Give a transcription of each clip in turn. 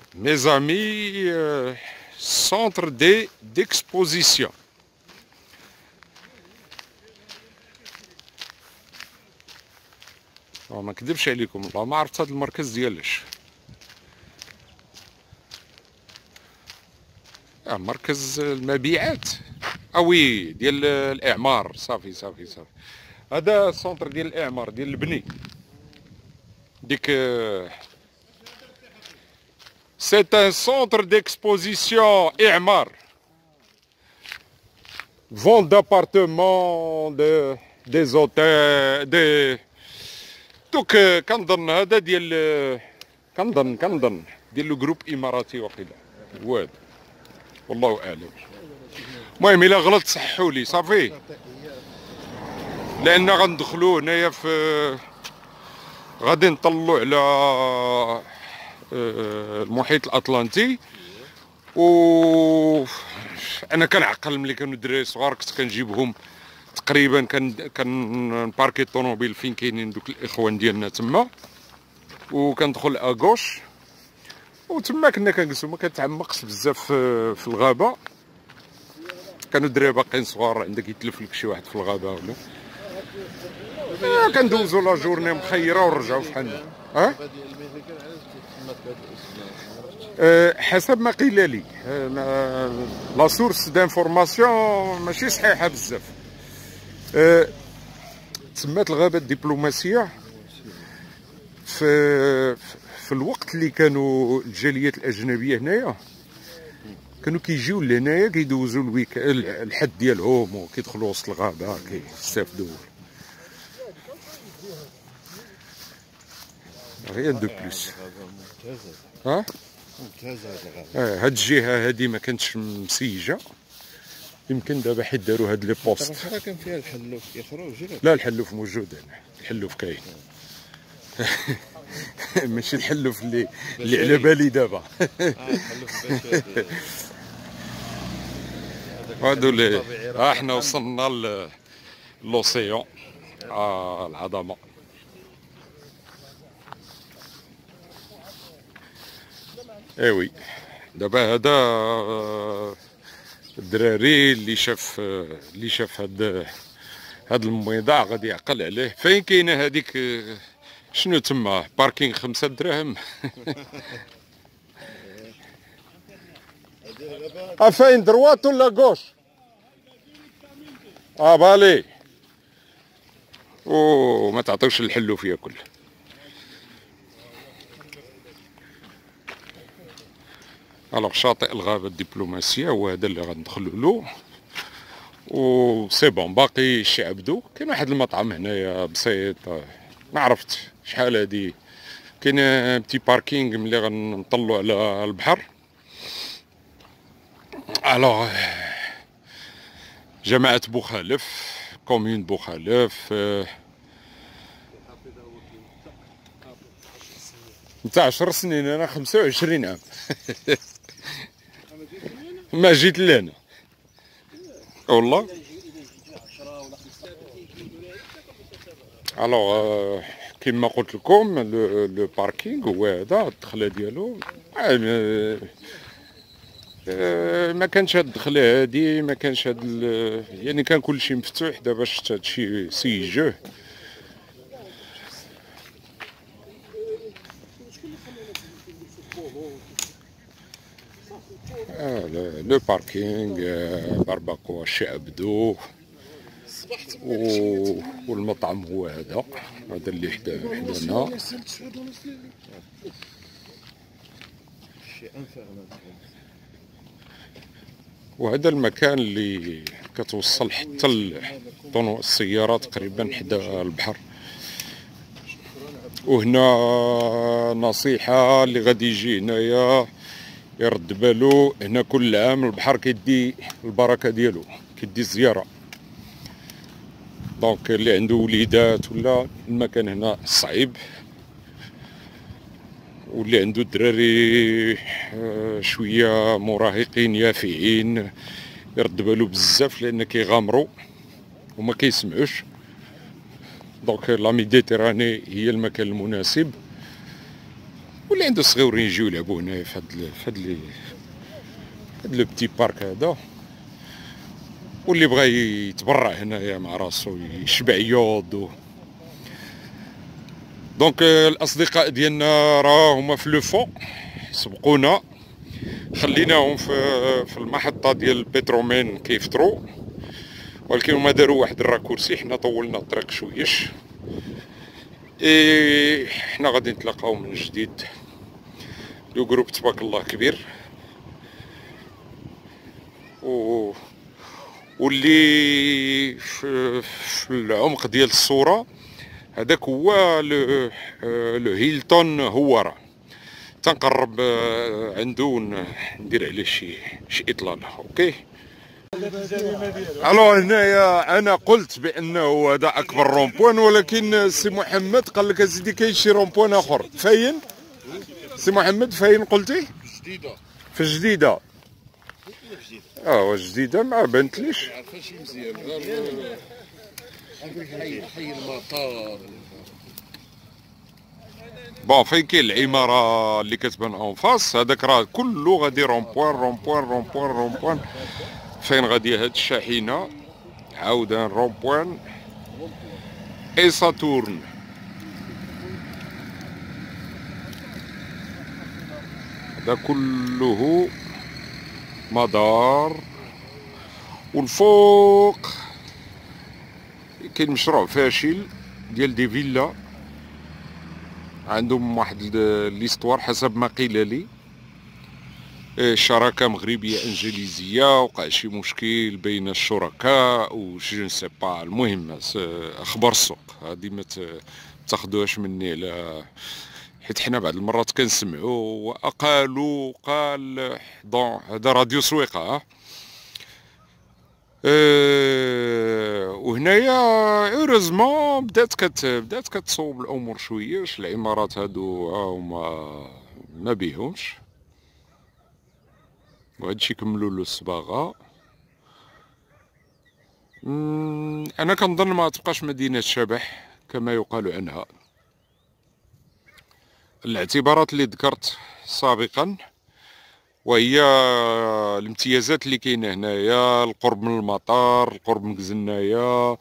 Mes amis, centre d'exposition. ما نكذبش عليكم والله ما عرفت هذا المركز ديالاش. مركز المبيعات اوي ديال الاعمار. صافي هذا سونتر ديال الاعمار ديال البني ديك. C'est un centre d'exposition اعمار. Vente d'appartements, des hôtels, des دوك كنظن هذا ديال كنظن ديال لو جروب اماراتي وقيلا هو هذا، والله اعلم. المهم الا غلطت صححوا لي صافي، لان غندخلوا هنايا في غادي نطلعوا على المحيط الاطلنطي. و انا كنعقل ملي كانوا الدراري صغار كنت كنجيبهم تقريبا، كنباركي الطوموبيل فين كاينين دوك الاخوان ديالنا تما، وكندخل اغوش وتما كنا كنجلسو. ما كنتعمقش بزاف في الغابه، كانوا الدراري باقيين صغار، عندك يتلف لك شي واحد في الغابه ولا كندوزو لا جورني مخيره ونرجعو فحالنا. حسب ما قيل لي، لا سورس دانفورماسيون ماشي صحيحه بزاف. تسمات الغابه الدبلوماسيه في الوقت اللي كانوا الجاليات الاجنبيه هنايا كانوا كيجيو لهنايا كيدوزوا الحد ديالهم وكيدخلوا وسط الغابه كيستافدوا. غير دو بلوس. هاد الجهه هادي ما كانتش مسيجه، يمكن دابا حيت داروا هاد لي بوست. كان فيها الحلوف يخرج. لا الحلوف موجود هنا، الحلوف كاين. ماشي الحلوف اللي على بالي دابا. هادو اللي احنا وصلنا للوسيون العظمه. ايوي دابا هذا الدراري اللي شاف هاد الموضوع غادي يعقل عليه. فين كاينه هذيك شنو تما باركينغ 5 دراهم؟ فين دروات ولا غوش؟ بالي. ما تعطيوش الحلوف ياكل. الوغ شاطئ الغابه الدبلوماسيه هو هذا اللي غندخلوا له، و سي بون. باقي شي عبدو كاين واحد المطعم هنايا بسيط، ما عرفت شحال هادي. كاين بتي باركينغ ملي غنطلعوا على البحر. الوغ جماعه بوخالف، كومين بوخالف، نتا 10 سنين انا 25 عام. ما جيت لهنا والله. الوغ كيما قلت لكم لو باركينغ هو هذا الدخله ديالو. ما كانش هاد الدخله هادي، ما كانش هاد يعني كان كلشي مفتوح. دابا شفت هادشي سيجوه. لو باركينغ بارباكوا شي عبدو، والمطعم هو هذا اللي حدانا. وهذا المكان اللي كتوصل حتى السيارة تقريبا حدا البحر. وهنا نصيحة اللي غادي يجي هنايا يرد بالو، هنا كل عام البحر كيدي البركة ديالو، كيدي الزيارة. دونك اللي عنده وليدات ولا المكان هنا صعيب، واللي عنده الدراري شويه مراهقين يافعين يرد بالو بزاف، لان كيغامروا وما كيسمعوش. دونك لا ميديتيراني هي المكان المناسب. واللي عنده صغيورين يجيو يلعبوا هنايا في هاد لو بتي بارك هذا، واللي بغى يتبرع هنايا مع راسو يشبع يوض دونك الاصدقاء ديالنا راه هما في لو فون سبقونا، خليناهم في المحطه ديال البترومين كيفطروا، ولكن هما داروا واحد الراكورسي، حنا طولنا الطريق شويش. حنا غادي نتلاقاو من جديد. لو جروب تبارك الله كبير، واللي في العمق ديال الصوره هذاك هو لو هيلتون هوارا. تنقرب عنده ندير عليه شي اطلاله. اوكي. الو هنايا انا قلت بانه هذا اكبر رومبوان، ولكن سي محمد قال لك اسيدي كاين شي رومبوان اخر. فاين سي محمد؟ فاين قلتي؟ جديده. في الجديده. جديده ما بانتليش. ما عرفاش مزيان غير حي المطار. بون فين كاين العماره اللي كتبان اون فاس هذاك راه كله غادي رومبوان رومبوان رومبوان رومبوان. فين غادي هاد الشاحنه عاودا رومبوان اي ساتورن. هذا كله مدار، والفوق كاين مشروع فاشل ديال دي فيلا، عندهم واحد ليستوار حسب ما قيل لي، شراكه مغربيه انجليزيه، وقع شي مشكل بين الشركاء وشي نسي با. المهم اخبار السوق هذه ما تاخذوهاش مني، على حيت حنا بعض المرات كنسمعوا وقالوا قال دون هذا راديو سويقه. وهنايا اوروزمون بدات كتصوب الامور شويش. العمارات هادو هما ما بيهمش، وهادشي كملوا له الصباغه. انا كنظن ما تبقاش مدينه شبح كما يقال عنها. الاعتبارات اللي ذكرت سابقا، وهي الامتيازات اللي كاينه هنايا، القرب من المطار، القرب من كزنايا،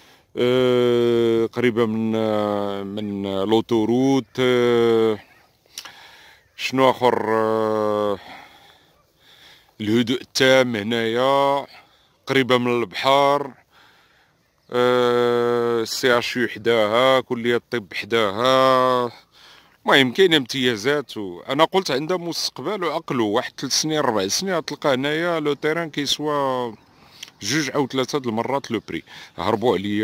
قريبه من لوتوروت، شنو اخر، الهدوء التام هنايا، قريبه من البحر، السي اش يو حداها، كليه الطب حداها. المهم كاينه امتيازات، وانا قلت عندها مستقبل وعقلو. واحد 3 سنين 4 سنين غتلقى هنايا لو تيران كيسوا 2 أو 3 د المرات لو بري. هربوا عليا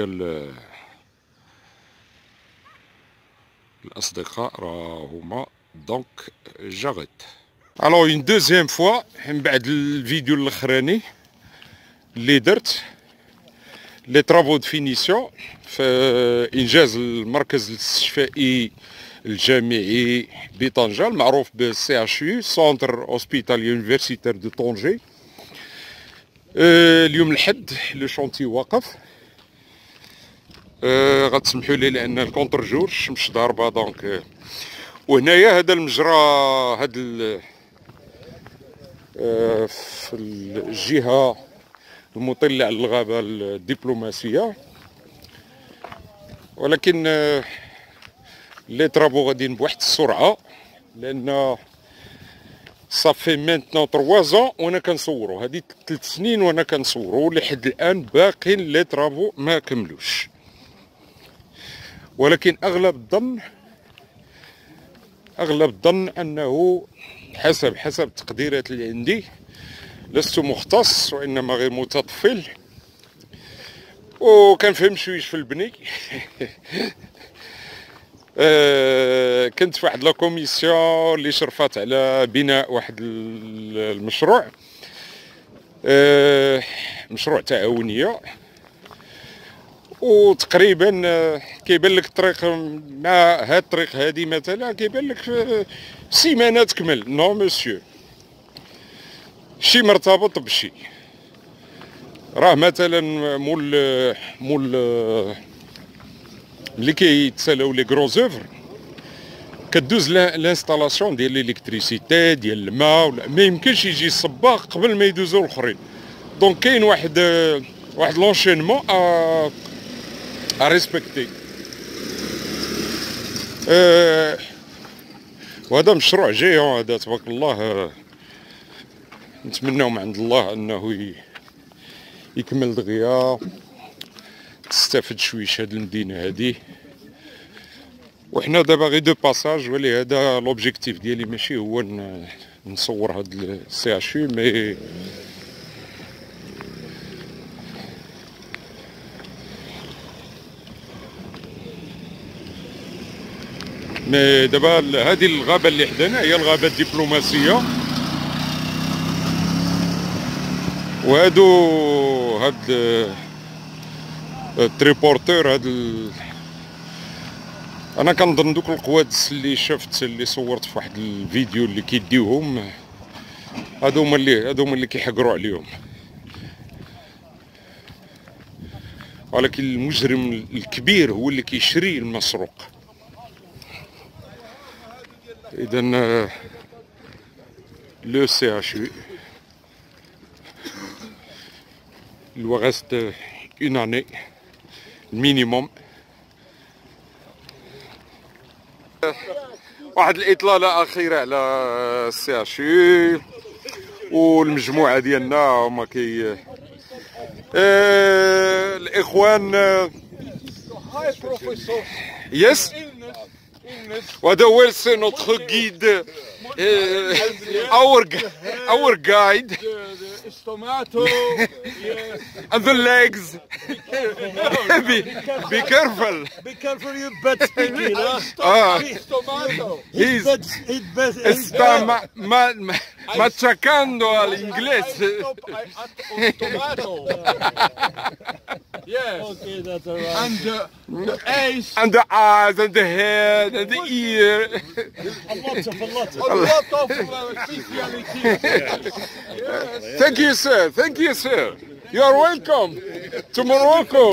الاصدقاء راه هما دونك جاغيت. الو اون دوزيام فوا من بعد الفيديو الاخراني اللي درت لي طرافو دو فينيسيون في انجاز المركز الاستشفائي الجامعي بطنجة المعروف بالسي اش يو، سونتر هوسبيتالي يونيفرسيتير دو طونجي. اليوم الحد لو شونتي واقف. غتسمحوا لي لان الكونتر جور الشمس ضاربه دونك. وهنايا هذا المجرى، هذا في الجهه المطله على الغابه الدبلوماسيه، ولكن لي طرابو غاديين بواحد السرعه، لان صافي مينتنون 3 زون وانا كنصورو. هذه 3 سنين وانا كنصورو، لحد الان باقيين لي طرابو ما كملوش. ولكن اغلب الظن انه حسب التقديرات اللي عندي، لست مختص وانما غير متطفل وكنفهم شويش في البني. كنت في واحد لا كوميسيون اللي شرفات على بناء واحد المشروع، مشروع تعاونيه، وتقريبا كيبان لك الطريق مع هاد الطريق هادي مثلا كيبان لك في سيمانه تكمل. نو مسيو، شي مرتبط بشي. راه مثلا مول اللي كيتسالاو لي كرون زوفر كدوز لانستالاسيون ديال الالكتريسيتي ديال الماء، ما يمكنش يجي السباق قبل ما يدوزو الاخرين. دونك كاين واحد لونشينمون ا ريسبكتي. وهذا مشروع جايون هذا تبارك الله. نتمناو من عند الله انه يكمل دغيا، تستافد شويش هاد المدينه هادي. وحنا دابا غير دو باساج، ولي هذا لوبجيكتيف ديالي ماشي هو نصور هاد السي اش يو، مي دابا هذه الغابه اللي حدانا هي الغابه الدبلوماسيه. هاد التريبورتور انا كنظن دوك القوادس اللي شفت اللي صورت في واحد الفيديو اللي كيديوهم، هادو هما اللي كيحقروا عليهم. ولكن المجرم الكبير هو اللي كيشري المسروق. اذا لو سي اش يو il lui reste une année minimum. واحد الاطلاله اخيره على السي اش يو والمجموعه ديالنا هما الاخوان. يس وهذا هو سي نوتخ جيد، our guide. Tomato, yes. And the legs. Be careful. Be careful, you bad speaking, huh? He's tomato. Está machacando al inglés. Tomato. Yes. Okay, that's alright. And the eyes. And the eyes and the head and the ear. A lot of speciality. Yes. Thank you, sir. Thank you, sir. You are welcome to Morocco.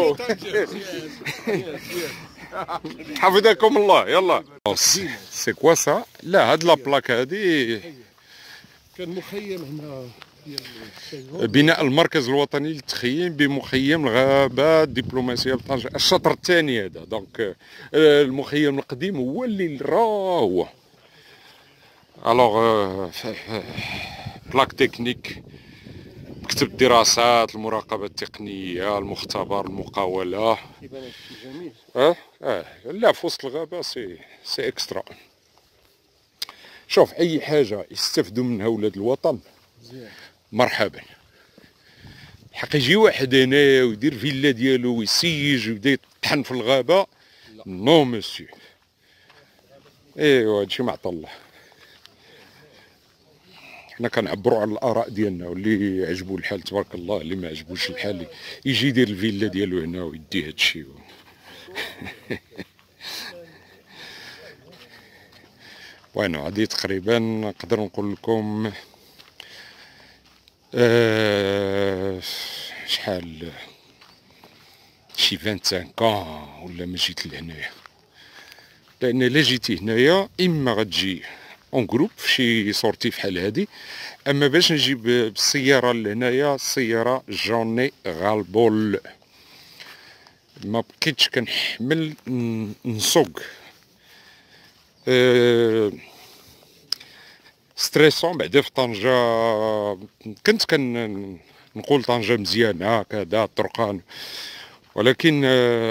حفظكم الله. يلا. سي كوا سا؟ لا هاد لا بلاك هادي كان مخيم هنا بناء المركز الوطني للتخييم بمخيم الغابة الدبلوماسية بطنجة، الشطر الثاني هذا. دونك المخيم القديم هو اللي هو. الوغ بلاك تكنيك، مكتب الدراسات، المراقبة التقنية، المختبر، المقاولة. جميل. لا في وسط الغابة سي اكسترا. شوف أي حاجة يستفدوا منها ولاد الوطن مرحبا. حق يجي واحد هنا ويدير فيلا ديالو ويسيج ويبدا يطحن في الغابة، نو مسيو. ايوا هادشي ما عطا الله. حنا كنعبروا على الاراء ديالنا، واللي يعجبو الحال تبارك الله، اللي ما عجبوش الحال يجي يدير الفيلا ديالو هنا ويدي هادشي. وين هادي تقريبا نقدر نقول لكم شحال شي 25 ans ولا ما جيت لهنايا. لان الا جيتي هنايا اما غتجي اون جروب في شي سورتي فحال هادي، اما باش نجيب بالسياره لهنايا السياره جوني غالبول، ما بقيتش كنحمل نسوق. ستريسون بعدا في طنجة. كنت كنقول طنجة مزيانة كذا الطرقان، ولكن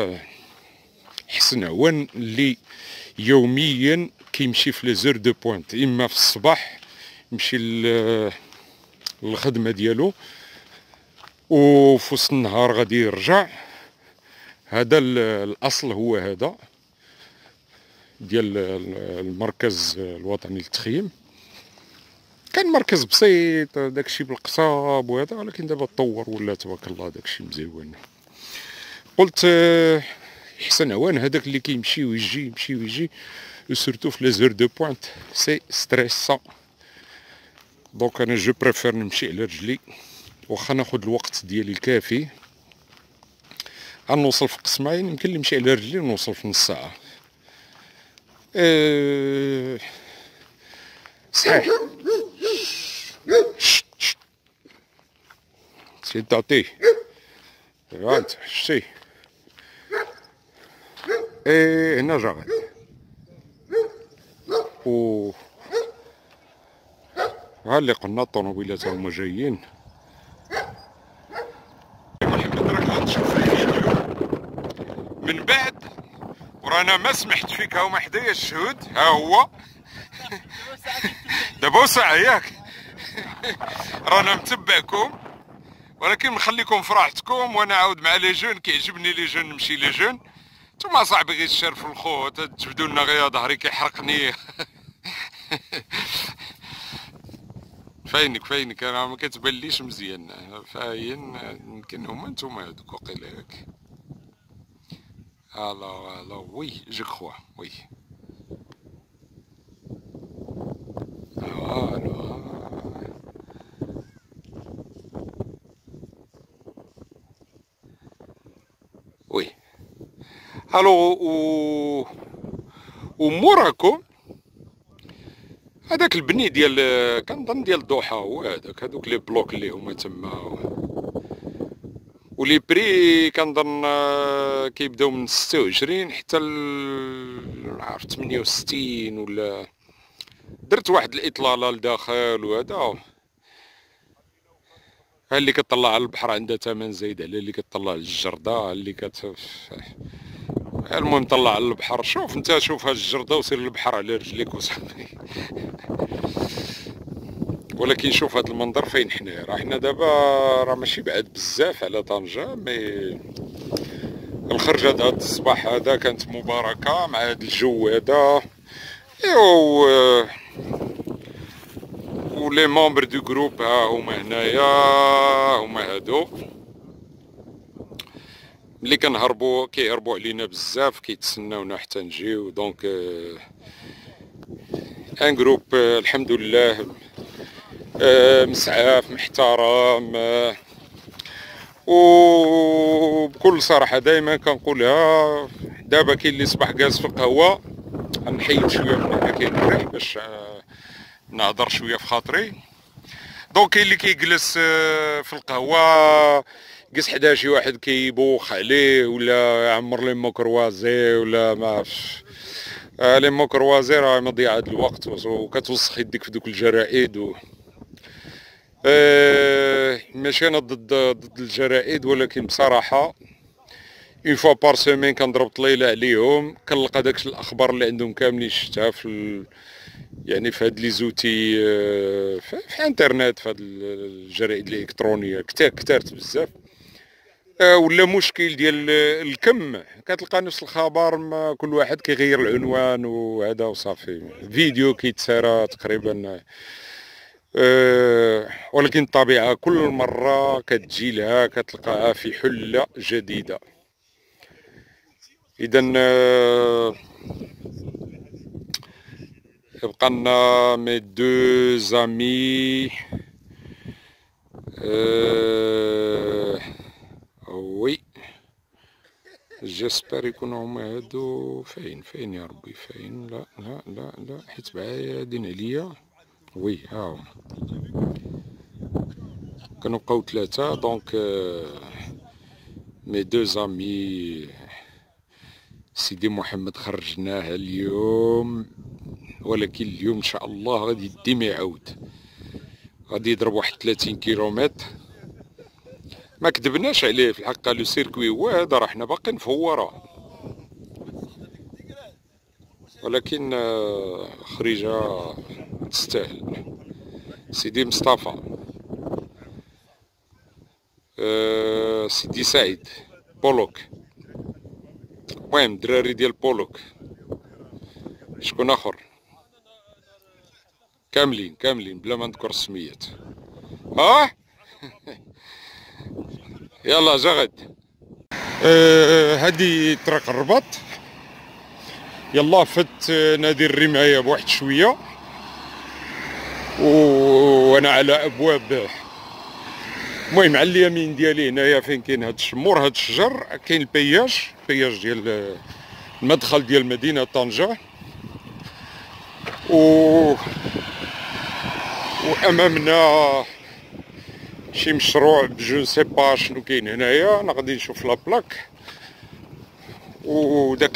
حسن عوان اللي يوميا كيمشي في ليزور دو بوينت، اما في الصباح يمشي للخدمة ديالو وفي وسط النهار غادي يرجع. هذا الاصل هو هذا ديال المركز الوطني للتخييم. كان مركز بسيط داكشي بالقصاب وهذا، ولكن دابا تطور ولا تبارك الله داكشي مزيون. قلت يحسن عوان هذاك اللي كيمشي ويجي يمشي ويجي، سورتو في لي زور دو بوينت سي ستريسون. دونك انا جو بريفير نمشي على رجلي، واخا ناخد الوقت ديالي الكافي. غنوصل في قسماين، يمكن لي نمشي على رجلي ونوصل في نص ساعه. صحيح. سي تعطيه هانت شتي. هنا جاغد و ها اللي قلنا الطوموبيلات هما جايين. محمد راك غتشوف الفيديو من بعد ورانا ما سمحت فيك. هاهما حدايا الشهود، ها هو دابا ساعة ياك رانا متبعكم، ولكن نخليكم في راحتكم وانا عاود مع لي جون. كيعجبني لي جون نمشي لي جون. نتوما صاحبي غير الشرف الخو تجبدوا لنا غير ظهري كيحرقني. فاينك انا ما كتبانليش مزيان فاين. يمكن هما نتوما هادوك وقيلا ياك. الو وي جو كخوا وي. الو وي الو وموراكم هذاك البني ديال كنظن ديال الضحى هو هذاك. هذوك لي بلوك اللي هما تما ولي بري كنظن كيبداو من 26 حتى عرفت 68 ولا. درت واحد الاطلاله لداخل وهذا. ها اللي كتطلع على البحر عندها ثمن زايد على اللي كتطلع للجرده. اللي المهم طلع على البحر. شوف انت، شوف هاد الجرده وسير للبحر على رجليك وصافي. ولكن شوف هاد المنظر فين حنا. راه حنا دابا راه ماشي بعاد بزاف على طنجة، مي الخرجه هاد الصباح هذا كانت مباركه مع هاد الجو هذا. ولي ممبر دو جروب ها هما هنايا، هما هادو ملي كنهربو كيهربو علينا بزاف، كيتسناونا حتى نجيو. دونك ان جروب الحمد لله مسعاف محترم. وبكل صراحه دائما كنقولها، دابا كاين اللي صباح جالس في القهوه غنحيد شويه من هنا كاين الريح باش نهضر شويه في خاطري. دونك كاين اللي كيجلس في القهوه جلس حدا شي واحد كيبوخ عليه ولا يعمر لي موكروازي ولا ما عرفتش. لي موكروازي راه مضيعه د الوقت وكتوسخ يديك في دوك الجرائد ماشي انا ضد الجرائد، ولكن بصراحه اون فوا بار سيمين كنضرب طليله عليهم كنلقى داك الاخبار اللي عندهم كاملين شفتها في يعني في هاد لي زوتي في انترنت، في هاد الجرائد الالكترونيه كثرت بزاف. ولا مشكل ديال الكم، كتلقى نفس الخبر ما كل واحد كيغير العنوان وهذا وصافي. فيديو كيتسارى تقريبا. ولكن الطبيعه كل مره كتجي لها كتلقاها في حله جديده. اذا يبقى لنا مي دو زامي. وي جيسبر يكونوا هما هادو. فين يا ربي فين؟ لا حيت بعادين عليا. وي ها هما كانوا بقاو 3. دونك مي دو زامي سيدي محمد خرجناه اليوم، ولكن اليوم ان شاء الله غادي يديم يعاود، غادي يضرب واحد 30 كيلومتر. ما كذبناش عليه في الحق، لو سيركوي هو هذا، راه حنا باقيين في ورا، ولكن خريجه تستاهل. سيدي مصطفى، سيدي سعيد، بولوك، المهم الدراري ديال بولوك، شكون اخر، كاملين بلا ما نذكر السميات. يلا جا غد. هادي طريق الرباط. يلا فت نادي الرماية بواحد شويه، وانا على ابواب. المهم على اليمين ديالي هنايا فين كاين هاد الشمور، هاد الشجر، كاين البياج ديال المدخل ديال مدينه طنجة. وامامنا شي مشروع بجو سي با شنو كاين هنايا. انا غادي نشوف لا بلاك وداك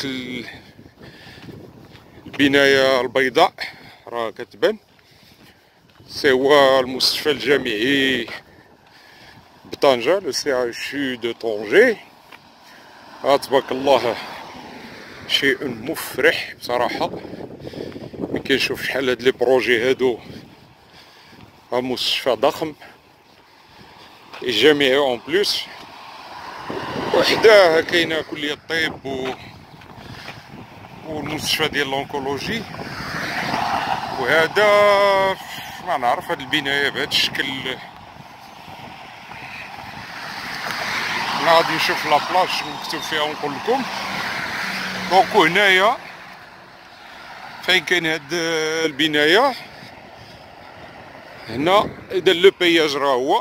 البنايه البيضاء راه كتبان سي هو المستشفى الجامعي بطنجة، لو سي اش يو دو طنجة. تبارك الله شيء مفرح بصراحه. ملي كنشوف شحال هاد لي بروجي هادو، مستشفى ضخم جامعي اون بلوس، وحداه كاينه كليه الطب والمستشفى ديال لونكولوجي. وهذا ما نعرف هاد البنايه بهذا الشكل. انا غادي نشوف لابلاج مكتوب فيها ونقول لكم. دونك هنايا فين كاين هاد البنايه هنا، اذا لو بياج راه هو،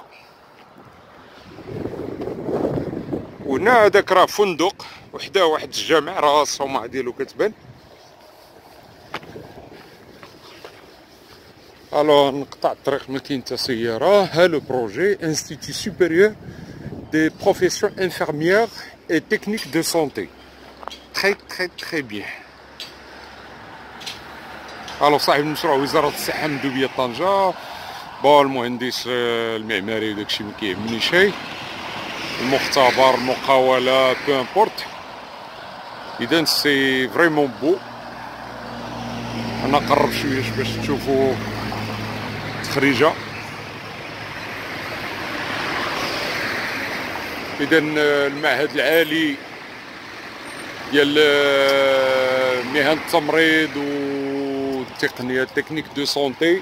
وهنا هذاك راه فندق وحده واحد الجامع راه الصومعه ديالو كتبان. الو نقطع الطريق ما كاين حتى سياره. ها لو بروجي انستيتيو سوبيريور دي بروفيسيون انفيرميير اي تكنيك دو سونتي. تري تري تري بيان. الو صاحب المشروع وزاره الصحه مندوبيه طنجه. بون المهندس المعماري وداكشي ما كيهمني شي، المختبر المقاوله بو امبورت. اذا سي فريمون بو. انا قرب شويه باش تشوفوا التخريجه. اذا المعهد العالي ديال مهن التمريض والتقنيه تكنيك دو سونتي.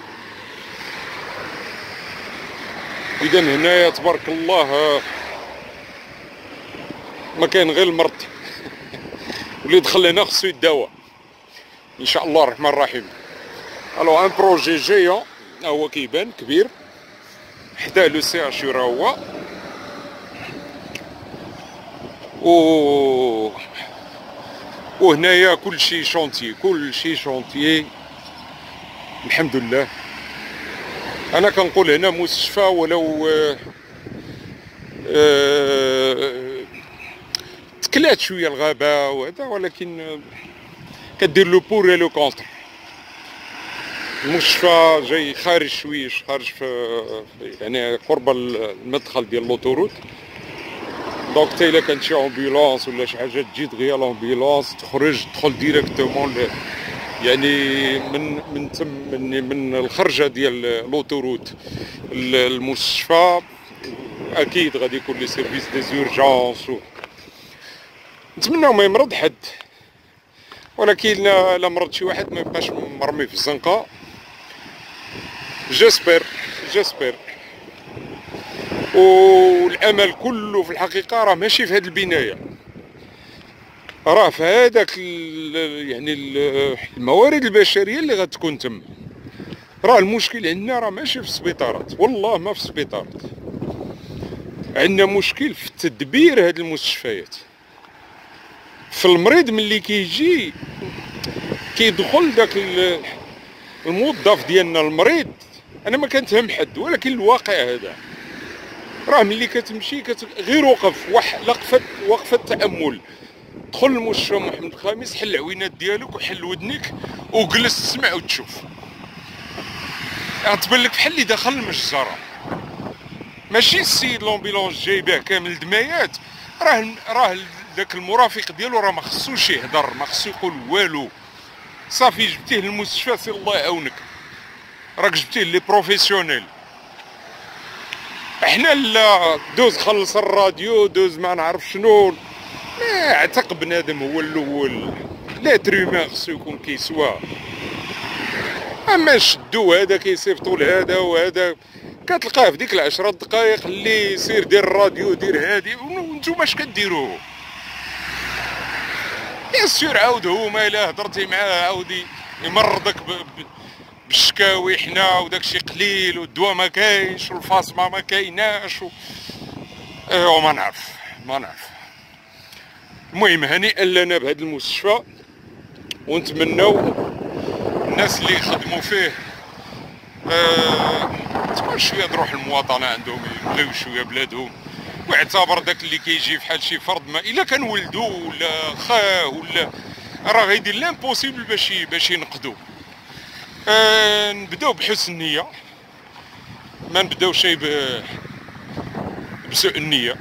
اذا هنايا تبارك الله ما كاين غير المرض واللي دخل هنا خصو يداوى ان شاء الله الرحمن الرحيم. الو ان بروجي جيون هو كيبان كبير حدا لو سي اش راه هو. وهنايا كلشي شونتيي، كلشي شونتيي الحمد لله. انا كنقول هنا مستشفى ولو تكلات شويه الغابه وهذا، ولكن كدير لو بور لو كونتر. المستشفى جاي خارج شويش، خارج في يعني قرب المدخل ديال لوطوروت. دونك حتى الا كانت شي امبيلونس ولا شي حاجه تجي دغيا لامبيلونس تدخل ديريكتومون يعني من تم من الخرجه ديال لوطوروت المستشفى. اكيد غادي يكون لي سيرفيس دي زورجونس نتمناو ما يمرض حد، ولكن لا مرض شي واحد ما يبقاش مرمي في الزنقه. جيسبر والامل كله في الحقيقه راه ماشي في هذه البنايه، راه في هذاك يعني الموارد البشريه اللي غتكون تم. راه المشكل عندنا راه ماشي في السبيطارات، والله ما في السبيطارات، عندنا مشكل في تدبير هذه المستشفيات. في المريض ملي كيجي كيدخل داك الموظف ديالنا المريض. انا ما كنتهم حد، ولكن الواقع هذا راه ملي كتمشي غير وقف وقفه تامل. دخل المستشفى محمد الخامس، حل العوينات ديالك وحل ودنك وجلس تسمع وتشوف. غتبان لك بحال اللي دخل المجزره. ماشي السيد لومبيلونس جايبه كامل دمايات، راه داك المرافق ديالو راه ما خصوش يهضر، ما خصو يقول والو. صافي جبتيه للمستشفى، سي الله يعاونك، راك جبتيه لي بروفيسيونيل. احنا لا دوز خلص الراديو، دوز ما نعرف شنو. اعتق بنادم هو الاول، لا تريما خصو يكون كيسوا. اما نشدو هذا كيصيفطو لهذا وهذا، كتلقاه في ديك 10 دقائق اللي سير دير الراديو دير هادي، وانتوما اش كديروا؟ يا سير عاود هما الا هضرتي معاه عاودي يمرضك بالشكاوي. حنا وداكشي قليل والدواء ما كاينش والفاصمه ما كايناش وما نعرف. المهم هنيئا لنا بهذا المستشفى، ونتمناو الناس اللي يخدموا فيه تكون شويه تروح المواطنه عندهم يبغيو شويه بلادهم، ويعتبر داك اللي كيجي بحال شي فرد ما الا كان ولدو ولا خاه ولا راه غيدير لامبوسيبل باش ينقدو. نبداو بحسن النيه، ما نبداو شي بسوء النيه،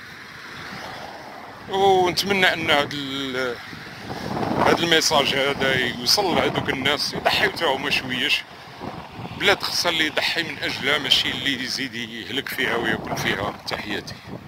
ونتمنى ان هذا الميساج هذا يوصل لهذوك الناس يضحيو حتى هما شويش. بلاد خصها اللي يضحي من اجلها، ماشي اللي يزيد يهلك فيها وياكل فيها. تحياتي.